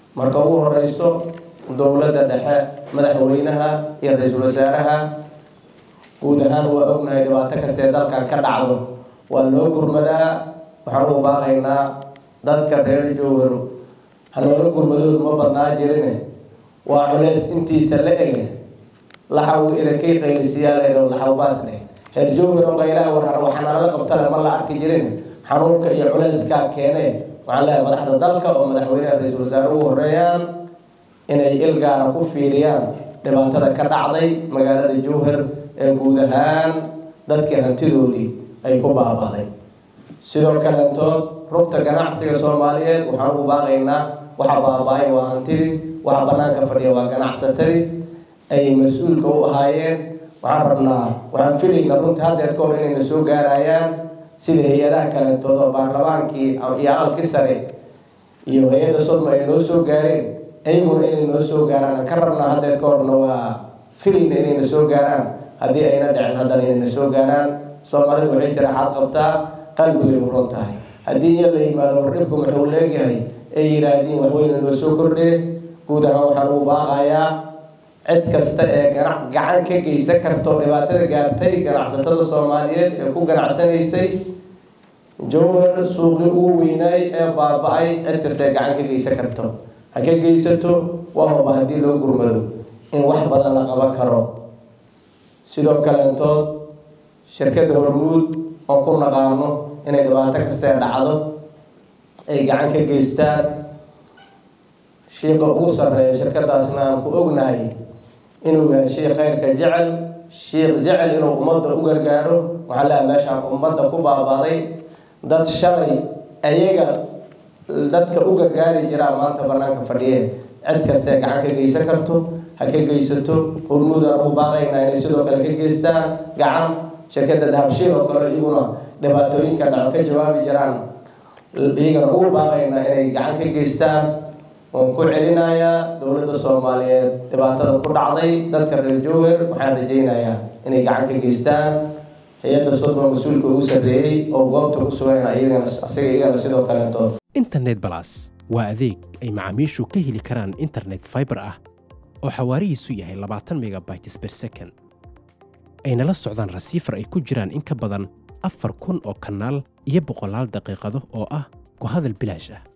marka ugu horeyso dowladda dhexe madaxweynaha iyo ra'iisul wasaaraha guud ahaan waa ognahay dhibaato kasta ee dalkan ka dhacdo waa loo gurmadaa waxaan u baaqaynaa dadka reer Jowhar haloola gurmadoodu ma badnaa jirine waa culays intiisa la eg laxaw irakay qaylisiyaaleedo laxaw baasne reer Jowhar oo qaylaha waxaan la qabtay ma la arki jirine xanuunka iyo culayska keenay waxaan leeyahay madaxda dalka oo madaxweynaha ra'iisul wasaaruhu ugu horeeyaan inay ilgaara ku fiiriyaan dhibaatada ka dhacday magaalada Jowhar ee guud ahaan dadkii hantidoodii ay ku baabaaday sidoo kale rugta ganacsiga Soomaaliyeed waxaan u baaqaynaa waxa baabay waa hantidii waxa banaanka fadhiya waa ganacsatadii ay mas'uulka u ahaayeen waxaan rabnaa waxaan filaynaa runtii haddeed ka hor inay soo gaarayaan sida hay'adaha kale oo baarlamaankii iyo aqalkii sare iyo hay'adda Sodma ay noo soo gaareen ayaguna inay noo soo gaaraan ka rabnaa haddeed ka horna waa filaynaa inay soo gaaraan haddii ayna dhicin haddana inay soo gaaraan Soomaalidu waxay tiri xad qabtaa qalbigay u roon tahay haddii la yimaado dhibku wuxuu leeyahay ay yiraahdeen wax weyn oo soo kordhay guud ahaan waxaan u baaqayaa cid kasta ee gacan ka geysan karto dhibaatada gaartay ganacsatada Soomaaliyeed ee ku ganacsanaysay Jowhar suuqii ugu weynay ee baaba'ay cid kasta ee gacan ka geysan karto ha ka geysato waa haddii loo gurmado in wax badan la qaban karo sidoo kale shirkadda Hormuud oo ku naqaano inay dhibaato kasta dhacdo ay gacan ka geystaan sheekha ugu sareeya shirkadaasna aan ku ognahay inuu yahay sheekh khayrka jecel inuu ummadda u gargaaro waxa la meesha ummadda ku baabaaday dad shalay ayaga dadka u gargaari jira maanta banaanka fadhiyeen cid kasta gacan ka geysan karto ha ka geysato Hormuud aan u baaqaynaa inay sidoo kale ka geystaan gacan shirkadda Dahabshiil oo kale iyaguna dhibaatooyinka dhaca ka jawaabi jiraan iyagana ugu baaqaynaa inay gacan ka geystaan oo ku celinaya dowladda Soomaaliyeed dhibaatada ku dhacday dadka reer Jowhar waxaan rajaynayaa inay gacan ka geystaan hay'adda Sodma mas'uulka ugu sareeyay oo goobta ku sugan iyagana sidoo kale Internet Plus waa adeeg ay macaamiishu ka heli karaan internet fiber ah oo xawaarihiisu yahay 20 megabytes per second ayna la socdaan receiver ay ku jiraan in ka badan 4,000 oo kanaal iyo 100 daqiiqado oo ah ku hadal bilaash ah